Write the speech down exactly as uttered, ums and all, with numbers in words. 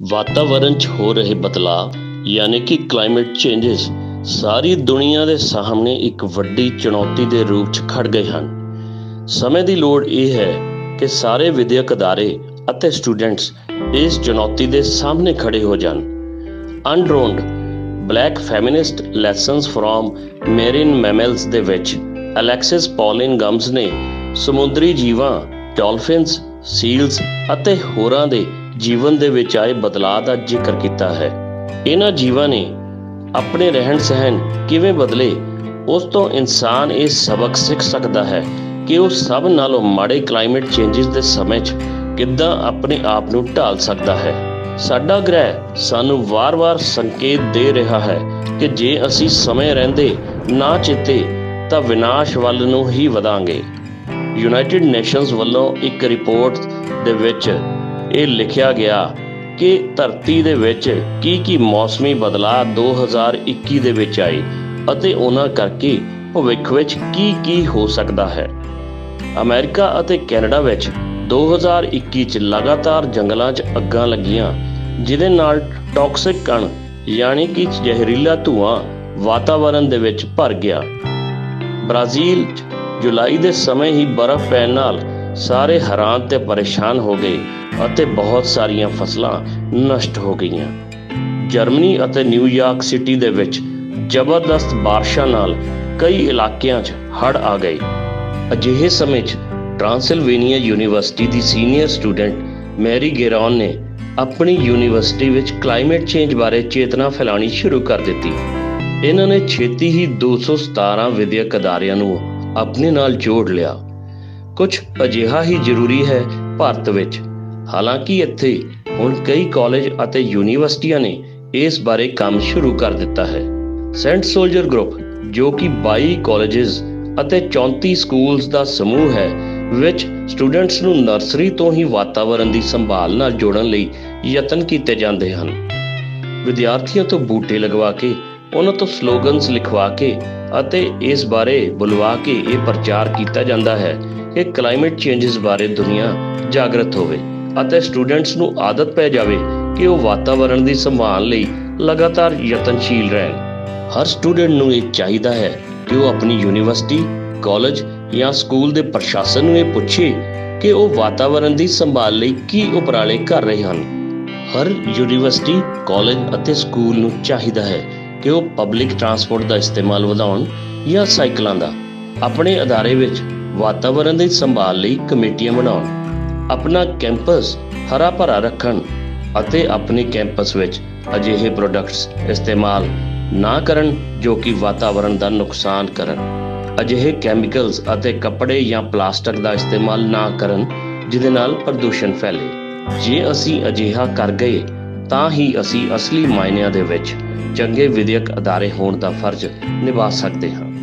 ਵਾਤਾਵਰਣ 'ਚ ਹੋ ਰਹੇ ਬਦਲਾਅ ਯਾਨੀ ਕਿ ਕਲਾਈਮੇਟ ਚੇਂਜਸ ਸਾਰੀ ਦੁਨੀਆ ਦੇ ਸਾਹਮਣੇ ਇੱਕ ਵੱਡੀ ਚੁਣੌਤੀ ਦੇ ਰੂਪ 'ਚ ਖੜ੍ਹ ਗਏ ਹਨ। ਸਮੇਂ ਦੀ ਲੋੜ ਇਹ ਹੈ ਕਿ ਸਾਰੇ ਵਿਦਿਅਕ ਅਦਾਰੇ ਅਤੇ ਸਟੂਡੈਂਟਸ ਇਸ ਚੁਣੌਤੀ ਦੇ ਸਾਹਮਣੇ ਖੜ੍ਹੇ ਹੋ ਜਾਣ। Undrowned black feminist lessons from marine mammals ਦੇ ਵਿੱਚ ਅਲੈਕਸਿਸ ਪੌਲਿਨ ਗਮਸ ਨੇ ਸਮੁੰਦਰੀ ਜੀਵਾਂ, ਡੌਲਫਿਨਸ, ਸੀਲਸ ਅਤੇ ਹੋਰਾਂ ਦੇ ਜੀਵਨ ਦੇ ਵਿੱਚ ਆਏ ਬਦਲਾਅ ਦਾ ਜ਼ਿਕਰ ਕੀਤਾ ਹੈ। ਇਹਨਾਂ ਜੀਵਾਂ ਨੇ ਆਪਣੇ ਰਹਿਣ ਸਹਿਣ ਕਿਵੇਂ ਬਦਲੇ, ਉਸ ਤੋਂ ਇਨਸਾਨ ਇਹ ਸਬਕ ਸਿੱਖ ਸਕਦਾ ਹੈ ਕਿ ਉਹ ਸਭ ਨਾਲੋਂ ਮਾੜੇ ਕਲਾਈਮੇਟ ਚੇਂਜਸ ਦੇ ਸਮੇਂ 'ਚ ਕਿੱਦਾਂ ਆਪਣੇ ਆਪ ਨੂੰ ਢਾਲ ਸਕਦਾ ਹੈ। ਸਾਡਾ ਗ੍ਰਹਿ ਸਾਨੂੰ ਵਾਰ-ਵਾਰ ਸੰਕੇਤ ਦੇ ਰਿਹਾ ਹੈ ਕਿ ਜੇ ਅਸੀਂ ਸਮੇਂ ਰਹਿੰਦੇ ਨਾ ਚੇਤੇ ਤਾਂ ਵਿਨਾਸ਼ ਵੱਲ ਨੂੰ ਹੀ ਵਧਾਂਗੇ। ਯੂਨਾਈਟਿਡ ਨੇਸ਼ਨਸ ਵੱਲੋਂ ਇੱਕ ਰਿਪੋਰਟ ਦੇ ਵਿੱਚ ਇਹ ਲਿਖਿਆ ਗਿਆ ਕਿ ਧਰਤੀ ਦੇ ਵਿੱਚ ਕੀ ਕੀ ਮੌਸਮੀ ਬਦਲਾਅ ਦੋ ਹਜ਼ਾਰ ਇੱਕੀ ਦੇ ਵਿੱਚ ਆਏ ਅਤੇ ਉਹਨਾਂ ਕਰਕੇ ਭਵਿੱਖ ਵਿੱਚ ਕੀ ਕੀ ਹੋ ਸਕਦਾ ਹੈ। ਅਮਰੀਕਾ ਅਤੇ ਕੈਨੇਡਾ ਵਿੱਚ ਦੋ ਹਜ਼ਾਰ ਇੱਕੀ 'ਚ ਲਗਾਤਾਰ ਜੰਗਲਾਂ 'ਚ ਅੱਗਾਂ ਲੱਗੀਆਂ, ਜਿਹਦੇ ਨਾਲ ਟੌਕਸਿਕ ਕਣ ਯਾਨੀ ਕਿ ਜ਼ਹਿਰੀਲਾ ਧੂੰਆਂ ਵਾਤਾਵਰਣ ਦੇ ਵਿੱਚ ਭਰ ਗਿਆ। ਬ੍ਰਾਜ਼ੀਲ 'ਚ ਜੁਲਾਈ ਦੇ ਸਮੇਂ ਹੀ ਬਰਫ਼ ਪੈਣ ਨਾਲ ਸਾਰੇ ਹੈਰਾਨ ਤੇ ਪਰੇਸ਼ਾਨ ਹੋ ਗਏ ਅਤੇ ਬਹੁਤ ਸਾਰੀਆਂ ਫਸਲਾਂ ਨਸ਼ਟ ਹੋ ਗਈਆਂ। ਜਰਮਨੀ ਅਤੇ ਨਿਊਯਾਰਕ ਸਿਟੀ ਦੇ ਵਿੱਚ ਜ਼ਬਰਦਸਤ ਬਾਰਿਸ਼ਾਂ ਨਾਲ ਕਈ ਇਲਾਕਿਆਂ 'ਚ ਹੜ੍ਹ ਆ ਗਏ। ਅਜਿਹੇ ਸਮੇਂ 'ਚ ਟ੍ਰਾਂਸਿਲਵੇਨੀਆ ਯੂਨੀਵਰਸਿਟੀ ਦੀ ਸੀਨੀਅਰ ਸਟੂਡੈਂਟ ਮੈਰੀ ਗੇਰੌਨ ਨੇ ਆਪਣੀ ਯੂਨੀਵਰਸਿਟੀ ਵਿੱਚ ਕਲਾਈਮੇਟ ਚੇਂਜ ਬਾਰੇ ਚੇਤਨਾ ਫੈਲਾਉਣੀ ਸ਼ੁਰੂ ਕਰ ਦਿੱਤੀ। ਇਹਨਾਂ ਨੇ ਛੇਤੀ ਹੀ ਦੋ ਸੌ ਸਤਾਰਾਂ ਵਿਦਿਅਕ ਅਦਾਰਿਆਂ ਨੂੰ ਆਪਣੇ ਨਾਲ ਜੋੜ ਲਿਆ। ਕੁਝ ਅਜਿਹਾ ਹੀ ਜ਼ਰੂਰੀ ਹੈ ਭਾਰਤ ਵਿੱਚ। ਹਾਲਾਂਕਿ ਇੱਥੇ ਹੁਣ ਕਈ ਕਾਲਜ ਅਤੇ ਯੂਨੀਵਰਸਿਟੀਆਂ ਨੇ ਇਸ ਬਾਰੇ ਕੰਮ ਸ਼ੁਰੂ ਕਰ ਦਿੱਤਾ ਹੈ। ਸੈਂਟ ਸੋਲਜਰ ਗਰੁੱਪ, ਜੋ ਕਿ ਬਾਈ ਕਾਲਜਿਸ ਅਤੇ ਚੌਂਤੀ ਸਕੂਲਸ ਦਾ ਸਮੂਹ ਹੈ, ਵਿੱਚ ਸਟੂਡੈਂਟਸ ਨੂੰ ਨਰਸਰੀ ਤੋਂ ਹੀ ਵਾਤਾਵਰਣ ਦੀ ਸੰਭਾਲ ਨਾਲ ਜੋੜਨ ਲਈ ਯਤਨ ਕੀਤੇ ਜਾਂਦੇ ਹਨ। ਵਿਦਿਆਰਥੀਆਂ ਤੋਂ ਬੂਟੇ ਲਗਵਾ ਕੇ, ਉਹਨਾਂ ਤੋਂ ਸਲੋਗਨਸ ਲਿਖਵਾ ਕੇ ਅਤੇ ਇਸ ਬਾਰੇ ਬੁਲਵਾ ਕੇ ਇਹ ਪ੍ਰਚਾਰ ਕੀਤਾ ਜਾਂਦਾ ਹੈ ਕਿ ਕਲਾਈਮੇਟ ਚੇਂਜਸ ਬਾਰੇ ਦੁਨੀਆ ਜਾਗਰਤ ਹੋਵੇ ਅਤੇ ਸਟੂਡੈਂਟਸ ਨੂੰ ਆਦਤ ਪੈ ਜਾਵੇ ਕਿ ਉਹ ਵਾਤਾਵਰਣ ਦੀ ਸੰਭਾਲ ਲਈ ਲਗਾਤਾਰ ਯਤਨਸ਼ੀਲ ਰਹਿਣ। ਹਰ ਸਟੂਡੈਂਟ ਨੂੰ ਇਹ ਚਾਹੀਦਾ ਹੈ ਕਿ ਉਹ ਆਪਣੀ ਯੂਨੀਵਰਸਿਟੀ, ਕਾਲਜ ਜਾਂ ਸਕੂਲ ਦੇ ਪ੍ਰਸ਼ਾਸਨ ਨੂੰ ਇਹ ਪੁੱਛੇ ਕਿ ਉਹ ਵਾਤਾਵਰਣ ਦੀ ਸੰਭਾਲ ਲਈ ਕੀ ਉਪਰਾਲੇ ਕਰ ਰਹੇ ਹਨ। ਹਰ ਯੂਨੀਵਰਸਿਟੀ, ਕਾਲਜ ਅਤੇ ਸਕੂਲ ਨੂੰ ਚਾਹੀਦਾ ਹੈ ਕਿ ਉਹ ਪਬਲਿਕ ਟਰਾਂਸਪੋਰਟ ਦਾ ਇਸਤੇਮਾਲ ਵਧਾਉਣ ਜਾਂ ਸਾਈਕਲਾਂ ਦਾ। ਆਪਣੇ ਅਦਾਰੇ ਵਿੱਚ ਵਾਤਾਵਰਣ ਦੀ ਸੰਭਾਲ ਲਈ ਕਮੇਟੀਆਂ ਬਣਾਉਣ, ਆਪਣਾ ਕੈਂਪਸ ਹਰਾ ਭਰਾ ਰੱਖਣ ਅਤੇ ਆਪਣੇ ਕੈਂਪਸ ਵਿੱਚ ਅਜਿਹੇ ਪ੍ਰੋਡਕਟਸ ਇਸਤੇਮਾਲ ਨਾ ਕਰਨ ਜੋ ਕਿ ਵਾਤਾਵਰਣ ਦਾ ਨੁਕਸਾਨ ਕਰਨ। ਅਜਿਹੇ ਕੈਮੀਕਲਸ ਅਤੇ ਕੱਪੜੇ ਜਾਂ ਪਲਾਸਟਿਕ ਦਾ ਇਸਤੇਮਾਲ ਨਾ ਕਰਨ ਜਿਹਦੇ ਨਾਲ ਪ੍ਰਦੂਸ਼ਣ ਫੈਲੇ। ਜੇ ਅਸੀਂ ਅਜਿਹਾ ਕਰ ਗਏ ਤਾਂ ਹੀ ਅਸੀਂ ਅਸਲੀ ਮਾਇਨਿਆਂ ਦੇ ਵਿੱਚ ਚੰਗੇ ਵਿਦਿਅਕ ਅਦਾਰੇ ਹੋਣ ਦਾ ਫਰਜ਼ ਨਿਭਾ ਸਕਦੇ ਹਾਂ।